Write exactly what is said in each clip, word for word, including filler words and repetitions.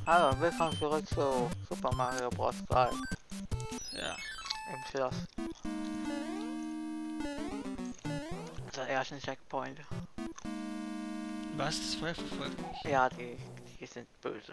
Hallo, willkommen zurück zu Super Mario Bros. drei. Ja. Im Schloss. Also ersten Checkpoint. Was? Das Feuer verfolgt mich? Ja, die, die sind böse.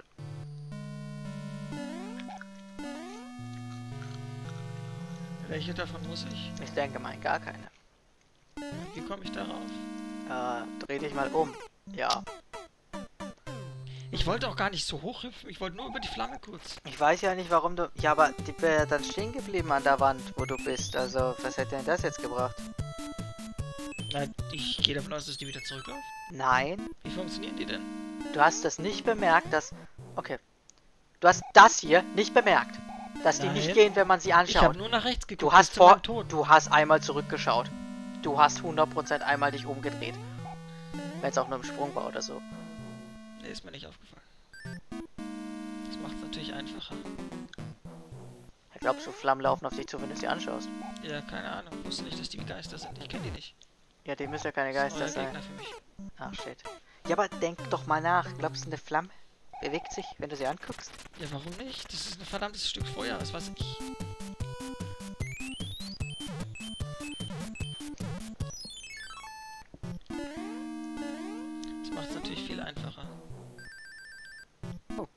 Welche davon muss ich? Ich denke mal gar keine. Wie komme ich darauf? Äh, dreh dich mal um. Ja. Ich wollte auch gar nicht so hoch hüpfen, ich wollte nur über die Flamme kurz. Ich weiß ja nicht, warum du... Ja, aber die wäre dann stehen geblieben an der Wand, wo du bist. Also, was hätte denn das jetzt gebracht? Na, ich gehe davon aus, dass die wieder zurückläuft. Nein. Wie funktionieren die denn? Du hast das nicht bemerkt, dass... Okay. Du hast das hier nicht bemerkt. Dass die Nein. nicht gehen, wenn man sie Ich anschaut. habe nur nach rechts geguckt. Du hast bis zu vor... meinem Tod. Du hast einmal zurückgeschaut. Du hast hundert Prozent einmal dich umgedreht. Wenn es auch nur im Sprung war oder so. Nee, ist mir nicht aufgefallen. Das macht es natürlich einfacher. Ich glaubst du, Flammen laufen auf dich zu, wenn du sie anschaust? Ja, keine Ahnung. Ich wusste nicht, dass die wie Geister sind. Ich kenne die nicht. Ja, die müssen ja keine Das ist Geister ein neuer sein. Gegner für mich. Ach, shit. Ja, aber denk doch mal nach. Glaubst du, eine Flamme bewegt sich, wenn du sie anguckst? Ja, warum nicht? Das ist ein verdammtes Stück Feuer. Was weiß ich. Das macht es natürlich viel einfacher. Oh.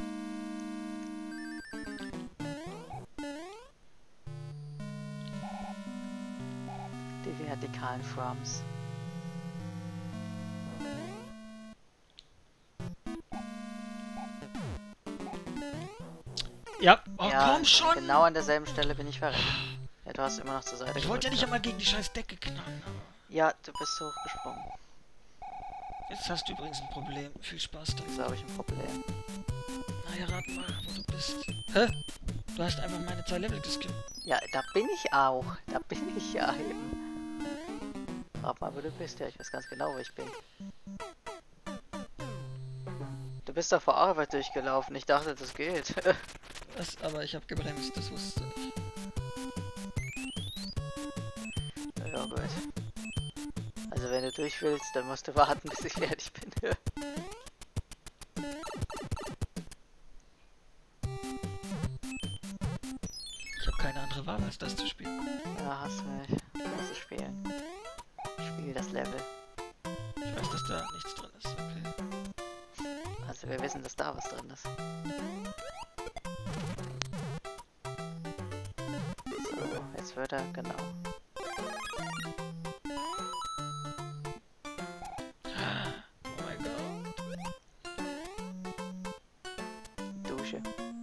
Die vertikalen Frames. Ja, oh Ja, komm schon! genau an derselben Stelle bin ich verreckt. Ja, du hast immer noch zur Seite Ich wollte ja nicht gedrückt. einmal gegen die scheiß Decke knallen. Ja, du bist hochgesprungen. Jetzt hast du übrigens ein Problem. Viel Spaß damit. Jetzt habe ich ein Problem. Na ja, rat mal, wo du bist. Hä? Du hast einfach meine zwei Level geskippt. Ja, da bin ich auch. Da bin ich ja eben. Rat mal, wo du bist. Ja, ich weiß ganz genau, wo ich bin. Du bist da vor Arbeit durchgelaufen. Ich dachte, das geht. Was? Aber ich habe gebremst, das wusstest du nicht. Ja, gut. Also wenn du durch willst, dann musst du warten, bis ich fertig bin. Ich habe keine andere Wahl, als das zu spielen. Ja, hast du mich. Lass es spielen. Spiel das Level. Ich weiß, dass da nichts drin ist. Okay. Also wir wissen, dass da was drin ist. So, jetzt wird er, genau. Oh mein Gott. Dusche.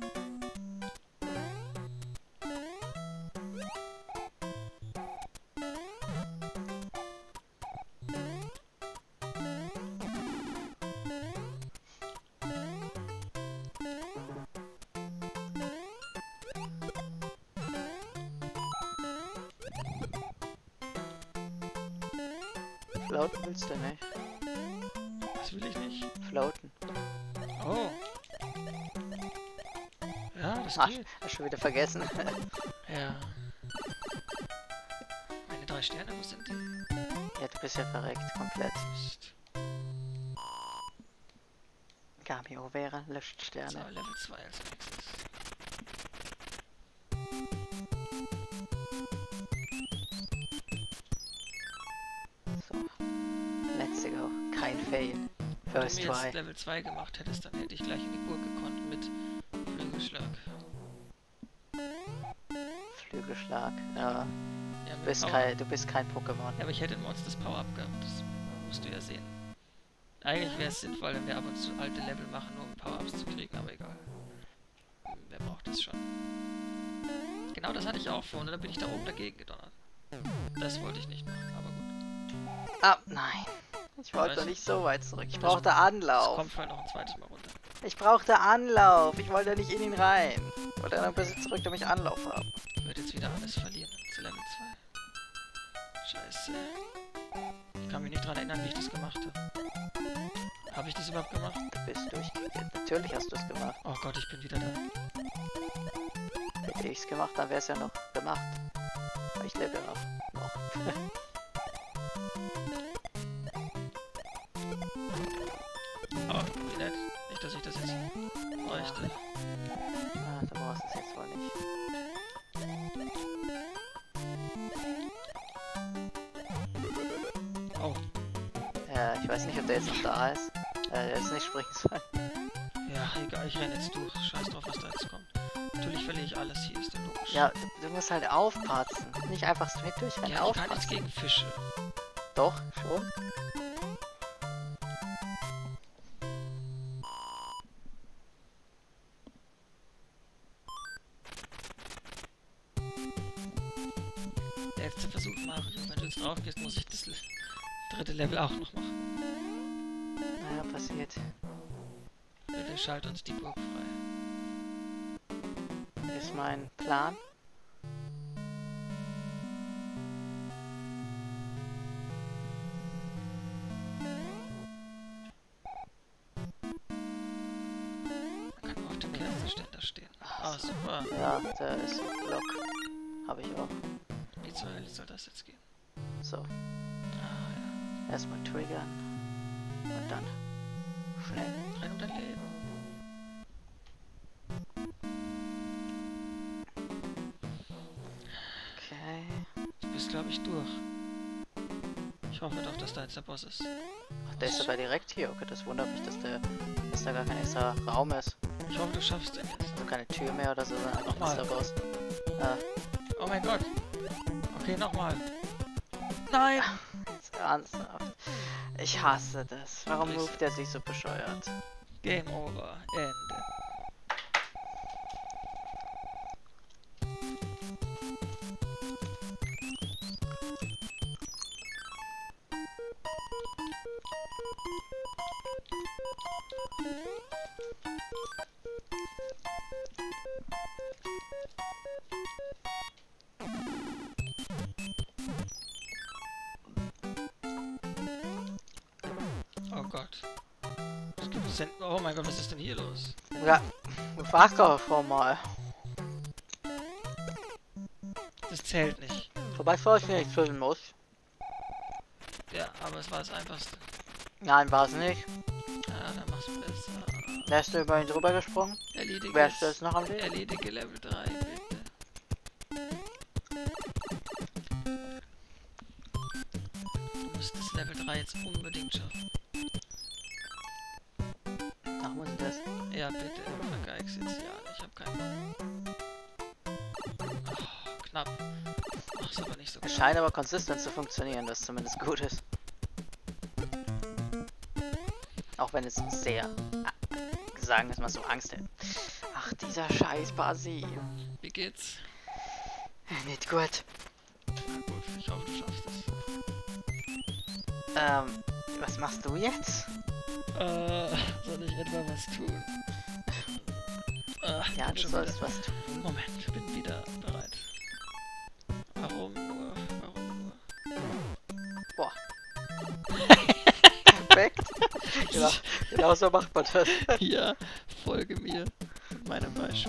Floaten willst du nicht? Das will ich nicht. Floaten. Oh. Ja, das Ach, geht. hast schon wieder vergessen. Ja. Meine drei Sterne, wo sind die? Ja, du bist ja verreckt, komplett. Mist. Cameo wäre, löscht So, Sterne. Level zwei als nächstes. So. Let's go. Kein Fail. Wenn du First mir try. jetzt Level zwei gemacht hättest, dann hätte ich gleich in die Burg gekonnt mit Flügelschlag. Flügelschlag. Ja. Ja, Du mit bist Power. kein, du bist kein Pokémon. Ja, aber ich hätte ein Monsters Power-Up gehabt, das musst du ja sehen. Eigentlich wäre es sinnvoll, wenn wir ab und zu alte Level machen, nur um Power-Ups zu kriegen, aber egal. Wer braucht das schon? Genau das hatte ich auch vor, und dann bin ich da oben dagegen gedonnert. Das wollte ich nicht machen, aber gut. Ah, nein. Ich wollte Weißt doch du, nicht so weit zurück. Ich das- brauchte Es Anlauf. kommt vielleicht noch ein zweites Mal runter. Ich brauchte Anlauf. Ich wollte nicht in ihn rein. Ich wollte noch ein bisschen zurück, damit ich Anlauf habe. Ich werde jetzt wieder alles verlieren zu Level zwei. Scheiße. Ich kann mich nicht dran erinnern, wie ich das gemacht habe. Habe ich das überhaupt gemacht? Du bist durchgegangen. Natürlich hast du es gemacht. Oh Gott, ich bin wieder da. Hätte ich es gemacht, dann wäre es ja noch gemacht. Aber ich lebe ja noch. noch. Oh, wie nett. Nicht, dass ich das jetzt bräuchte. weiß nicht, ob der jetzt noch da ist. Äh, der jetzt nicht springen soll. Ja, egal, ich renne jetzt durch. Scheiß drauf, was da jetzt kommt. Natürlich verliere ich alles, hier ist der logisch. Ja, du musst halt aufpassen. Nicht einfach straight durchrennen, ja, ich kann aufpassen. nichts gegen Fische. Doch, schon. Der letzte Versuch, Mario. Wenn du jetzt drauf gehst, muss ich das dritte Level auch noch machen. Naja, passiert. Bitte schalt uns die Burg frei. Ist mein Plan. Man kann auf dem Kerzenständer stehen. Ah, super. Ja, da ist ein Block. Habe ich auch. Wie zur Hölle soll das jetzt gehen? So, Ah, ja. erstmal triggern. Und dann schnell. Rein um dein Leben. Okay. Du bist, glaube ich, durch. Ich hoffe doch, dass da jetzt der Boss ist. Ach, der ist aber direkt hier. Okay, das wundert mich, dass, der, dass da gar kein extra Raum ist. Ich hoffe, du schaffst den jetzt. Also keine Tür mehr oder so, sondern einfach Nochmal. extra Boss. Äh, Oh mein Gott. Okay, nochmal. Nein! Jetzt ernsthaft. Ich hasse das. Warum Grüße. ruft der sich so bescheuert? Game over. Ende. Oh Gott. Es gibt Cent oh mein Gott, was ist denn hier los? Ja, wach auf mal. Das zählt nicht. Wobei vor ich nicht füllen muss. Ja, aber es war das Einfachste. Nein, war es nicht. Ah, dann mach's besser. Wärst du über ihn drüber gesprungen? Erledige Wärst du jetzt. jetzt noch am Leben? Erledige Level drei, bitte. Du musst das Level drei jetzt unbedingt schaffen. Ach, muss ich das? Ja, bitte. Vergeig's jetzt ja. Ich hab keinen Bock. Oh, knapp. Mach's aber nicht so Es knapp. scheint aber konsistent zu funktionieren, was zumindest gut ist. Auch wenn es sehr, äh, sagen wir es mal so, Angst hält. Ach, dieser scheiß Basi. Wie geht's? Nicht gut. Na gut, ich hoffe, du schaffst es. Ähm, was machst du jetzt? Äh, soll ich etwa was tun? Äh, Ja, bin du schon sollst wieder. was tun. Moment, bin wieder bereit. Warum nur? Warum nur? Boah. Perfekt. Genau, genau so macht man das. Ja, folge mir mit meinem Beispiel.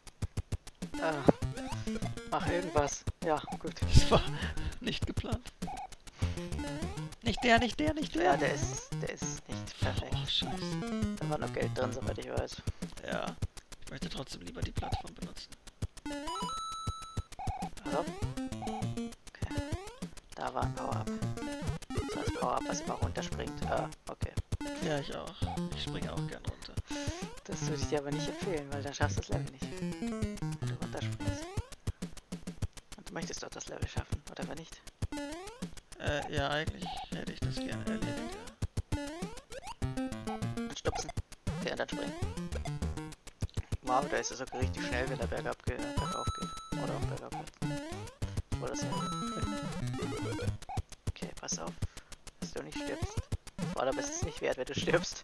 Äh, mach irgendwas. Ja, gut. Das war nicht geplant. Nicht der, nicht der, nicht der. Ja, der ist, der ist nicht perfekt. Oh, scheiße. Da war noch Geld drin, soweit ich weiß. Ja, ich möchte trotzdem lieber die Plattform benutzen. Also. Okay. Da war ein Power-Up. So das Power-Up, was immer runterspringt. Ah, okay. Ja, ich auch. Ich springe auch gern runter. Das würde ich dir aber nicht empfehlen, weil dann schaffst du das Level nicht. Wenn du runterspringst. Und du möchtest doch das Level schaffen, oder wenn nicht? Äh, ja, eigentlich hätte ich das gerne erledigt, ja. Und stupsen. Okay, und dann springen. Wow, da ist es sogar richtig schnell, wenn der bergab geht, bergauf geht. Oder auch bergab geht. Oder so. Okay, pass auf, dass du nicht stirbst. Oder bist es nicht wert, wenn du stirbst.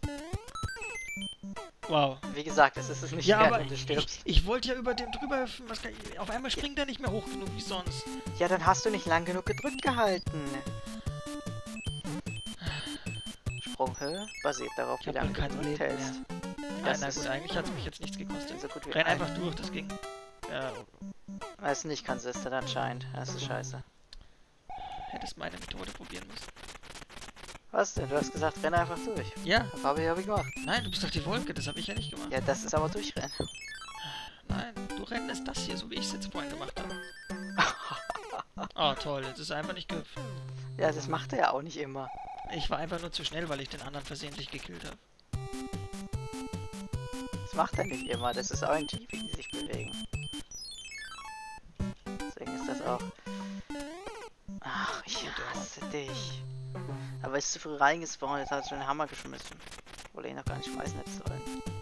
Wow. Wie gesagt, es ist es nicht Ja, wert, aber wenn du ich, stirbst. ich wollte ja über dem drüber hüpfen. Was kann ich, auf einmal springt er nicht mehr hoch genug wie sonst. Ja, dann hast du nicht lang genug gedrückt gehalten. Sprunghöhe basiert darauf, Ich wie hab lange wohl du kein gedrückt Leben hältst. Nein, Das na ist gut, eigentlich hat es mich jetzt nichts gekostet. so gut wie Renn ein- einfach durch, das ging. Ja, Das ist nicht konsistent anscheinend. Das ist scheiße. hättest meine Methode probieren müssen. Was denn? Du hast gesagt, renn einfach durch. Ja, Das habe ich, hab ich gemacht. nein, du bist doch die Wolke, das habe ich ja nicht gemacht. Ja, das ist aber durchrennen. Nein, du rennst das hier, so wie ich es jetzt vorhin gemacht habe. Oh, toll, jetzt ist er einfach nicht gehüpft. Ja, das macht er ja auch nicht immer. Ich war einfach nur zu schnell, weil ich den anderen versehentlich gekillt habe. Das macht er nicht immer. Das ist R N G, wie die sich bewegen. Deswegen ist das auch... Ach, ich hasse dich. Aber ist zu früh reingespawnt, jetzt hat er schon den Hammer geschmissen. Obwohl er ihn noch gar nicht schmeißen hätte sollen.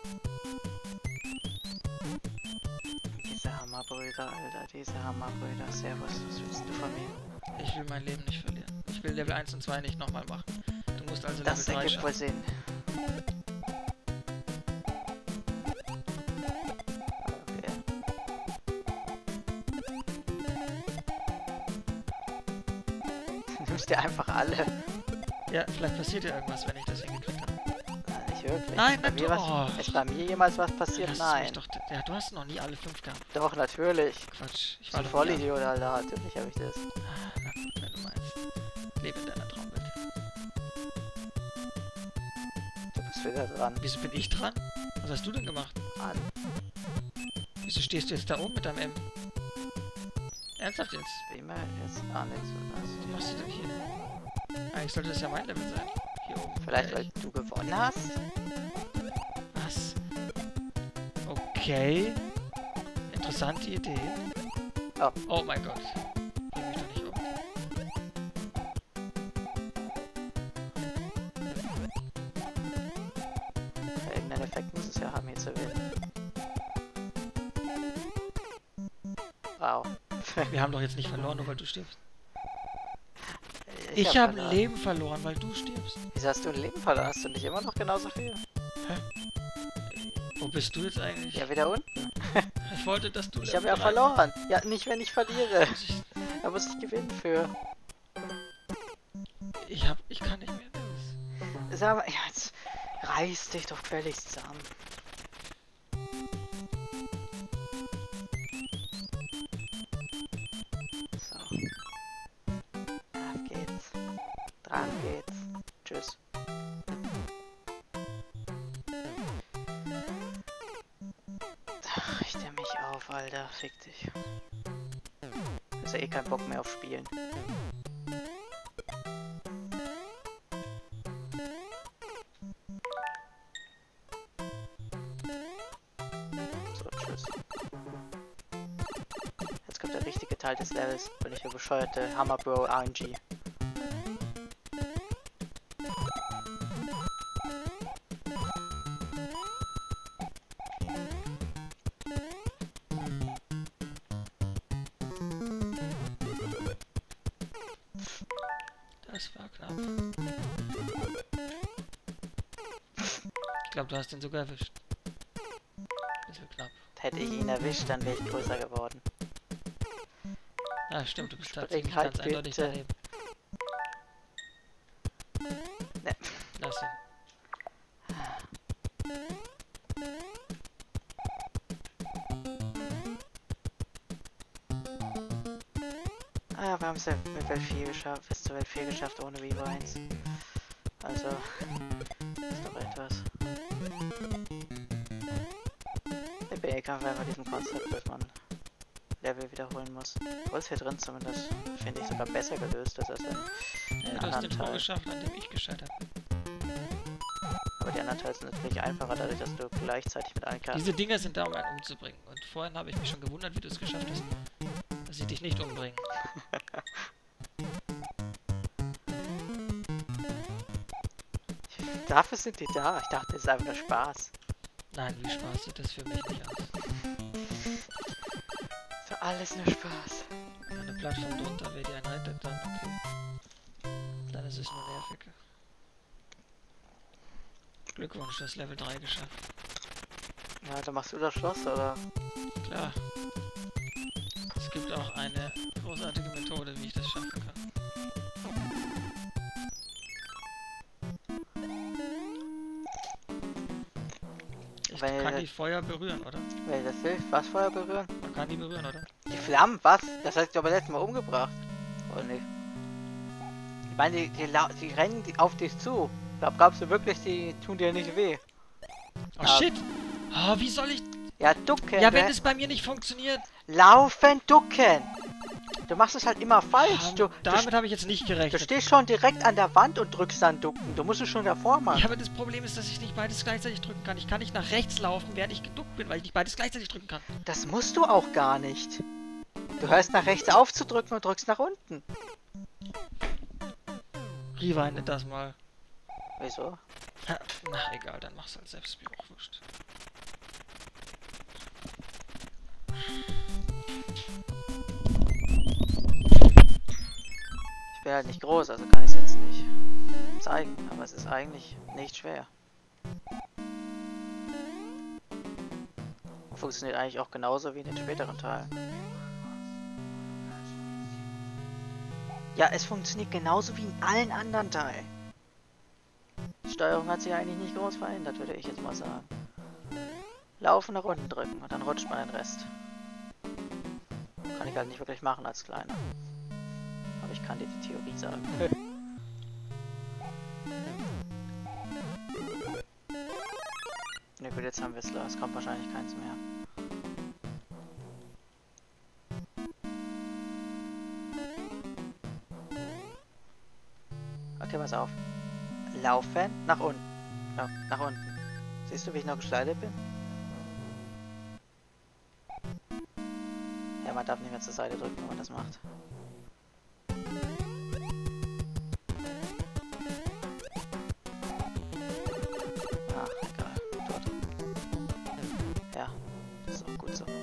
Diese Hammerbrüder, Alter, diese Hammerbrüder. Servus, was willst du von mir? Ich will mein Leben nicht verlieren. Ich will Level eins und zwei nicht nochmal machen. Du musst also Das Level drei ergibt wohl schaffen. Sinn. Okay. Du nimmst dir einfach alle. Ja, vielleicht passiert ja irgendwas, wenn ich das hingekriegt habe. Nein, nicht wirklich. Nein, ist bei, mir doch. was, ist bei mir jemals was passiert? Lass Nein. mich Doch, ja, du hast noch nie alle fünf gehabt. Doch, natürlich. Quatsch. Ich Ich war bin doch voll nie- Idiot, Alter. Natürlich habe ich das. Ah, na gut, wenn du meinst. Lebe in deiner Traumwelt. Du bist wieder dran. Wieso bin ich dran? Was hast du denn gemacht? An. Wieso stehst du jetzt da oben mit deinem M? Ernsthaft jetzt? Wie immer jetzt gar nichts. Was machst du denn hier? Eigentlich sollte das ja mein Level sein. Hier oben. Vielleicht, Äh, weil du gewonnen hast? Was? Okay. Interessante Idee. Oh. Oh mein Gott. Bring mich doch nicht um. Ja, irgendeinen Effekt muss es ja haben, hier zu gewinnen. Wow. Wir haben doch jetzt nicht verloren, nur weil du stirbst. Ich, Ich, hab habe ein verloren. Leben verloren, weil du stirbst. Wieso hast du ein Leben verloren? Hast du nicht immer noch genauso viel? Wo bist du jetzt eigentlich? Ja, wieder unten. Ich wollte, dass du... Ich Level habe ja drei verloren. Ja, nicht wenn ich verliere. Muss Ich, Da muss ich gewinnen für. ich hab... Ich kann nicht mehr. Sag mal, ja, jetzt reiß dich doch völlig zusammen. So. Auf geht's. Dran geht's. Tschüss. Ach, richte mich auf, Alter. Fick dich. Ist ja eh kein Bock mehr auf Spielen. So, tschüss. Jetzt kommt der richtige Teil des Levels und nicht der bescheuerte Hammer Bro R N G. Das war knapp. Ich glaube, du hast ihn sogar erwischt. Bisschen knapp. Hätte ich ihn erwischt, dann wäre ich größer geworden. Ah, stimmt, du bist Spring tatsächlich halt ganz eindeutig bitte. daneben. Ne. Lass ihn. Ah, wir haben es ja mit Welt vier geschafft, bis zur Welt vier geschafft ohne Vivo eins. Also, ist doch etwas. Der B E-Kampf wäre bei diesem Konzept, dass man Level wiederholen muss. Obwohl es hier drin zumindest, finde ich, sogar besser gelöst ist als in, Ja, in du hast anderen den Tor Teilen. geschafft, an dem ich gescheitert bin. Aber die anderen Teile sind natürlich einfacher, dadurch, dass du gleichzeitig mit allen Karten... Diese Dinger sind da, um einen umzubringen. Und vorhin habe ich mich schon gewundert, wie du es geschafft hast, dass sie dich nicht umbringen. Dafür sind die da. Ich dachte, es ist einfach nur Spaß. Nein, wie Spaß sieht das für mich nicht aus. Für alles nur Spaß. Eine Plattform drunter, wer die einen rettet, dann okay. Dann ist es nur nervig. Glückwunsch, du hast Level drei geschafft. Ja, dann machst du das Schloss, oder? Klar. Es gibt auch eine großartige Methode, wie ich das schaffen kann. Ich Weil- kann die Feuer berühren, oder? Weil das hilft. Was Feuer berühren? Man kann die berühren, oder? Die Flammen? Was? Das hast du aber letztes Mal umgebracht. Oder nicht? Ich meine, die, die, lau- die rennen die auf dich zu. Glaub, glaubst du wirklich, die tun dir nicht weh? Oh Ah. shit! Oh, wie soll ich... Ja, ducken. Ja, wenn ne? es bei mir nicht funktioniert. Laufen, ducken. Du machst es halt immer falsch. Ja, Du, damit habe ich jetzt nicht du, du gerechnet. stehst schon direkt an der Wand und drückst dann ducken. Du musst es schon davor machen. Ja, aber das Problem ist, dass ich nicht beides gleichzeitig drücken kann. Ich kann nicht nach rechts laufen, während ich geduckt bin, weil ich nicht beides gleichzeitig drücken kann. Das musst du auch gar nicht. Du hörst nach rechts aufzudrücken und drückst nach unten. Rewindet das mal. Wieso? Ja, na egal, dann mach's halt selbst, mir auch wurscht. Ich bin halt nicht groß, also kann ich es jetzt nicht zeigen. Aber es ist eigentlich nicht schwer. Funktioniert eigentlich auch genauso wie in den späteren Teilen. Ja, es funktioniert genauso wie in allen anderen Teilen. Die Steuerung hat sich eigentlich nicht groß verändert, würde ich jetzt mal sagen. Laufen, nach unten drücken und dann rutscht man den Rest. Kann ich halt nicht wirklich machen als Kleiner. Aber ich kann dir die Theorie sagen. Na gut, jetzt haben wir es. Es kommt wahrscheinlich keins mehr. Okay, pass auf. Laufen, nach unten. Ja, nach unten. Siehst du, wie ich noch geslidet bin? Ja, man darf nicht mehr zur Seite drücken, wenn man das macht. Ach, egal. Tot. Ja, das ist auch gut so.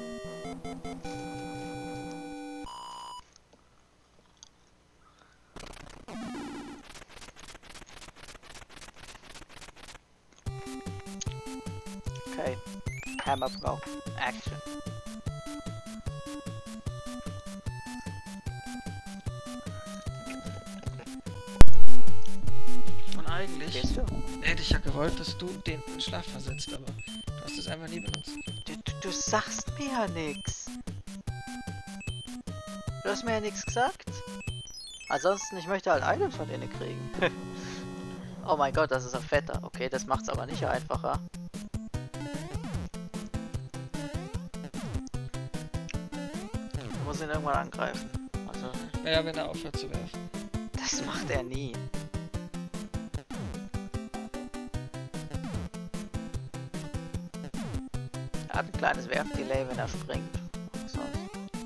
Okay. Hammer Bro. Action. Und eigentlich Gehst du? hätte ich ja gewollt, dass du den in Schlaf versetzt, aber du hast es einfach nie benutzt. Du, du, du sagst mir ja nix. Du hast mir ja nichts gesagt. Ansonsten, ich möchte halt Items von denen kriegen. Oh mein Gott, das ist ein Fetter. Okay, das macht's aber nicht einfacher. Ich muss ihn irgendwann angreifen. Also, Ja, wenn er aufhört zu werfen. das macht er nie. Er hat ein kleines Werfdelay, wenn er springt. Sonst.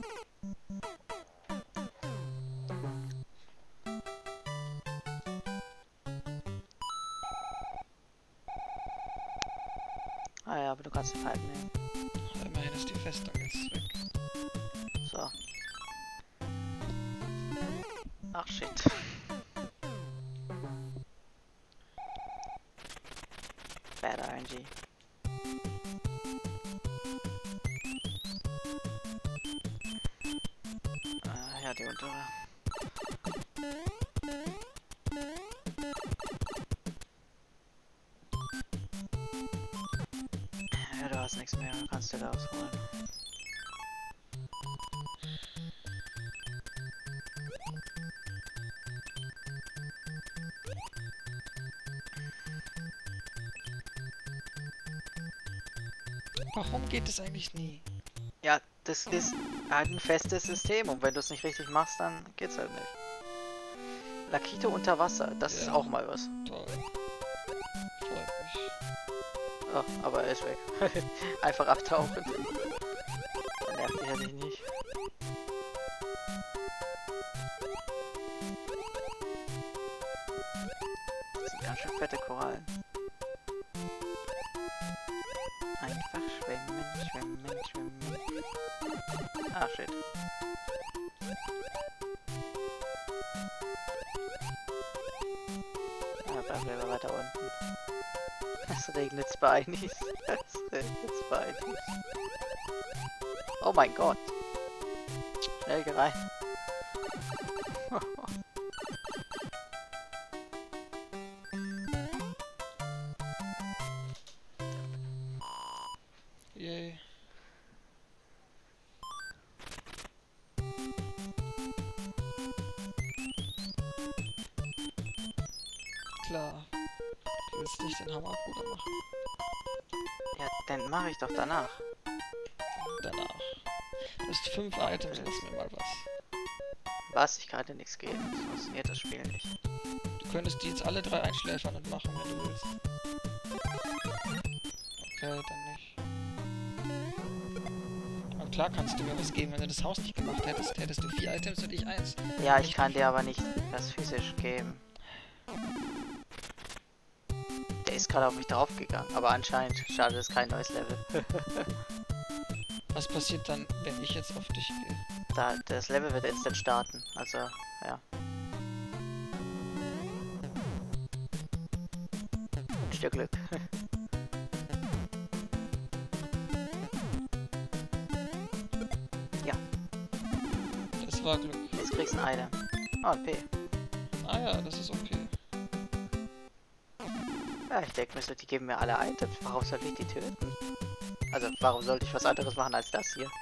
Ah ja, aber du kannst den Fight nehmen. Immerhin ist die Festung jetzt weg. So. Ach shit. Bad R N G. Ah, ja, die untere. Ja, du hast nichts mehr, du kannst dir da ausholen. Warum geht es eigentlich nie? Ja, das ist halt ein festes System und wenn du es nicht richtig machst, dann geht's halt nicht. Lakito unter Wasser, das Ja. ist auch mal was. Toll. Freut mich. Oh, aber er ist weg. Einfach abtauchen. Dann nervt dich ja dich nicht. Das sind ganz schön fette Korallen. Einfach schwimmen, schwimmen, schwimmen. Ah, shit. Ja, bleiben wir weiter unten. Es regnet bei Anis. Es regnet bei Anis. Oh mein Gott. Schnell geh rein. Yay. Klar. Du willst nicht den Hammerbruder machen. Ja, dann mache ich doch danach. Danach. Du hast fünf Items, lass mir mal was. Was? Ich kann dir nichts geben. So funktioniert das Spiel nicht. Du könntest die jetzt alle drei einschläfern und machen, wenn du willst. Okay, dann nicht. Aber klar kannst du mir was geben, wenn du das Haus nicht gemacht hättest. Hättest du vier Items und ich eins. Ja, ich kann dir aber nicht was physisch geben. Der ist gerade auf mich draufgegangen, aber anscheinend schade, das ist kein neues Level. Was passiert dann, wenn ich jetzt auf dich gehe? Da, das Level wird instant starten, also, ja. Wünsch dir Glück. Ja. Das war Glück. Jetzt kriegst du ein Item. Oh, ein P. Ah ja, das ist okay. Ja, ich denke mir so, die geben mir alle Items. Warum soll ich die töten? Also, warum sollte ich was anderes machen als das hier?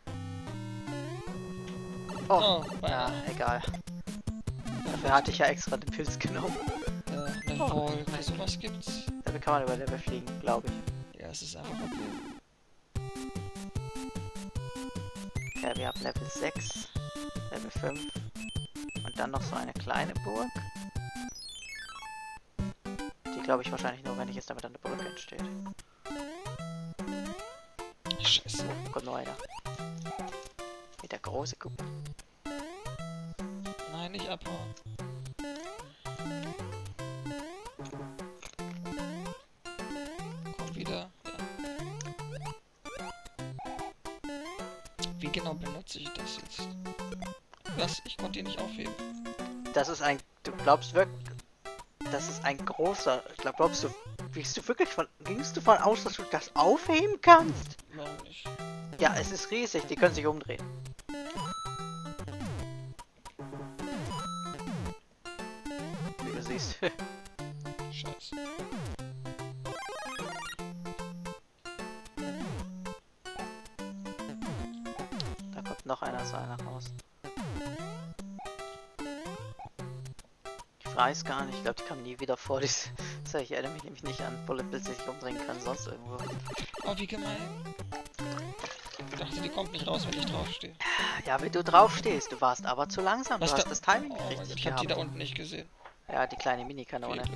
Oh, Oh, ja, egal. Dafür hatte ich ja extra den Pilz genommen. Ja, eine Oh. Wolke, sowas gibt's. Damit kann man über Level fliegen, glaube ich. Ja, es ist einfach okay. Ja, wir haben Level sechs, Level fünf und dann noch so eine kleine Burg. Die glaube ich wahrscheinlich nur, wenn ich jetzt damit an der Brücke entsteht. Scheiße. Oh, kommt noch einer. Mit der große Kuppe. Nein, nicht abhauen. Komm wieder. Ja. Wie genau benutze ich das jetzt? Was? Ich konnte ihn nicht aufheben. Das ist ein... Du glaubst wirklich... Das ist ein großer... Ich glaub, glaubst du... Gingst du wirklich von... Gingst du von aus, dass du das aufheben kannst? Warum nicht? Ja, es ist riesig. Die können sich umdrehen. Wie du siehst. Scheiße. Da kommt noch einer so einer raus. Ich weiß gar nicht. Ich glaube, die kam nie wieder vor. Das, ich erinnere mich nämlich nicht an Bullet Bills, die sich umdrehen kann, sonst irgendwo. Oh, wie gemein. Ich dachte, die kommt nicht raus, wenn ich draufstehe. Ja, wenn du drauf stehst, du warst aber zu langsam. Was du hast da- das Timing Oh nicht mein richtig Gott, ich hab die gehabt. da unten nicht gesehen. Ja, die kleine Viel Mini-Kanone. Glück.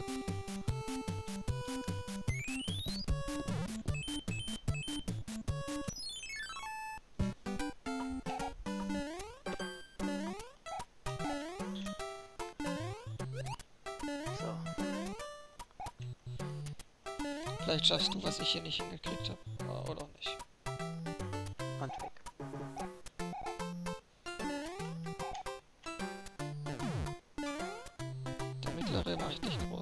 So. Vielleicht schaffst du, was ich hier nicht hingekriegt habe. Oder auch nicht. Und weg. Der mittlere mache ich nicht groß.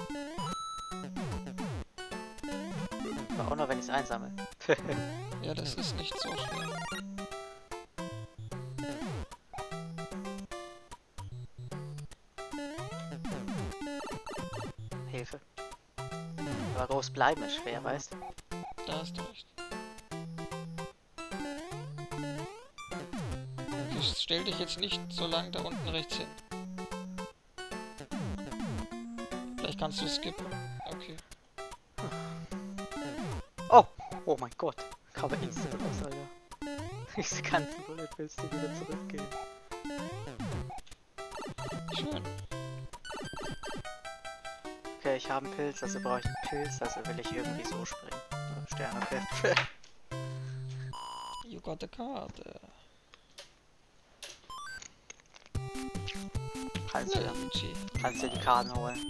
Aber auch nur, wenn ich es einsammle. Ja, das ist nicht so schwer. Hilfe. Aber groß bleiben ist schwer, weißt du? Da hast du recht. Okay, stell dich jetzt nicht so lang da unten rechts hin. Vielleicht kannst du skippen. Okay. Oh! Oh mein Gott. Kam er instant raus, Alter. Diese ganzen Bullet Bills, die wieder zurückgehen. Schön. Okay, ich habe einen Pilz, also brauche ich einen Pilz, also will ich irgendwie so springen. So, Sterne, okay. You got the card. äh. Kannst du, Luigi. kannst dir die Karten holen.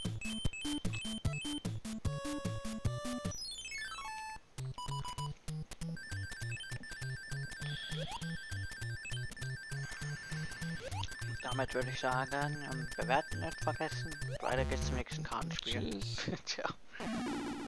Damit würde ich sagen, ähm, bewerten nicht vergessen. Weiter geht's zum nächsten Kartenspiel. Tschüss. Ciao.